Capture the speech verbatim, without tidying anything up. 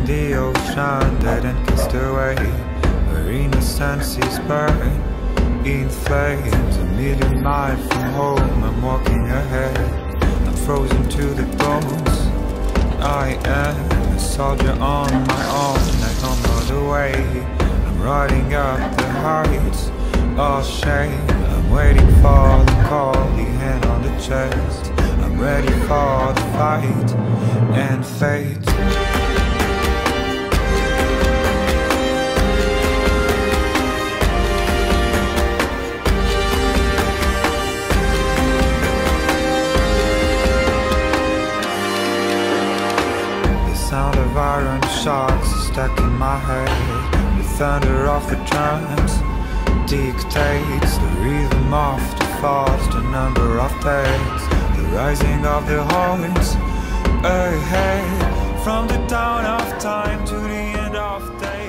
the ocean, dead and kissed away, where innocence is burned in flames. A million miles from home, I'm walking ahead, I'm frozen to the bones. I am a soldier on my own, I don't know the way. I'm riding up the heights of shame. I'm waiting for the call, the hand on the chest. I'm ready for the fight and fate. Sound of iron shots stuck in my head. The thunder of the drums dictates the rhythm of the thoughts, the number of days, the rising of the horns ahead. From the dawn of time to the end of day.